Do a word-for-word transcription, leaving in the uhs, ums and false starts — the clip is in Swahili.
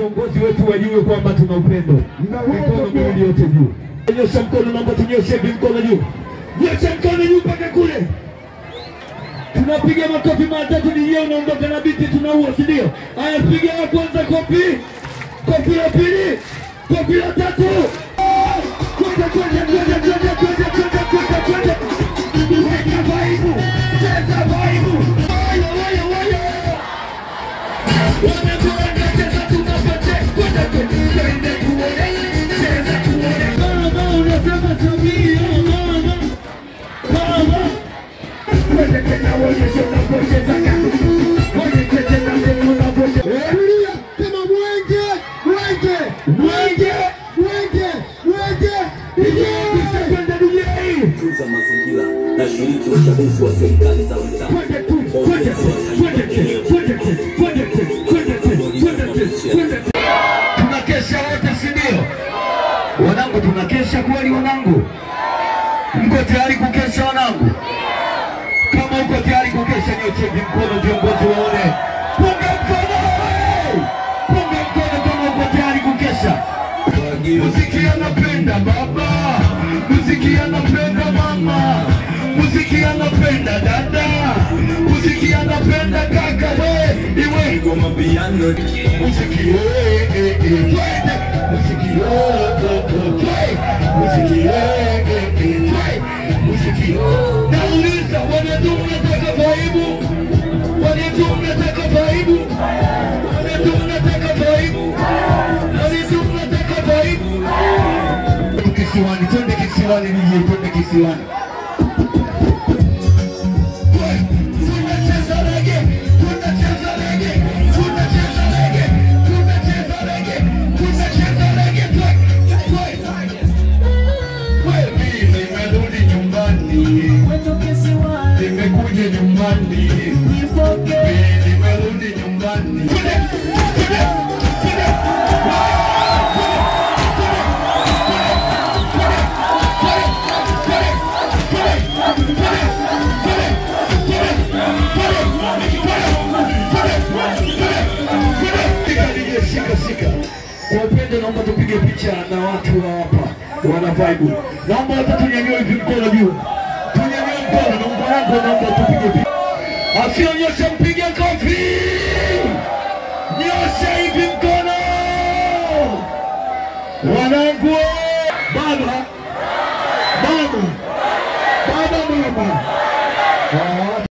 viongozi wetu wajue kwamba tuna upendo. Mikono miwili yote juu. Nyosha mkono, naomba tunyoshe mkono juu. Nyosha mkono juu mpaka kule. Tunapiga makofi matatu, ni yeye unaondoka na biti tunaua, si ndio? Haya, piga ya kwanza kofi. Kofi la pili. Kofi la tatu. Kwenda kwenda kwenda kwenda kwenda kwenda kwenda kwenda. Weka vaibu. Cheza vaibu. Wayo wayo wayo. Wanakwenda cheza tunapate. Kwenda kwenda kwenda kuone. Cheza kuone. Baba unasema sabia mama. Baba. Kwenda kwenda wote tunapocheza kama. Wote tunapocheza tunapocheza. Elia kama mwenge, mwenge, mwenge, mwenge, mwenge. Tunza mazingira na shiriki uchaguzi wa serikali za mitaa. Tunakesha wote, si ndio? Wanangu, tunakesha kweli wanangu? Mko tayari kukesha wanangu? Kama uko tayari kukesha, nyoche mkono viongozi waone. Punga mkono! Punga mkono kama uko tayari kukesha. Muziki anapenda baba, muziki anapenda mama, muziki anapenda dada, muziki anapenda kaka, we iwe ngoma piano, muziki eh eh eh, muziki eh eh eh, muziki eh eh eh, muziki. Nauliza, wanaenda mnataka vaibu, wanaenda mnataka vaibu, wanaenda mnataka vaibu, wanaenda mnataka vaibu. Kisiwani, twende kisiwani, nije twende kisiwani. Tunacheza reggae, tunacheza reggae, tunacheza reggae, tunacheza reggae, tunacheza reggae. Wewe nimerudi nyumbani, nimekuja nyumbani, nimerudi nyumbani. Kwa upendo naomba tupige picha na watu hapa wana vibe. Naomba watu tunyanyue hivi mkono juu. Tunyanyue mkono na mkono wako, naomba tupige picha. Asionyesha, mpige kofi. Nyosha hivi mkono. Wanangu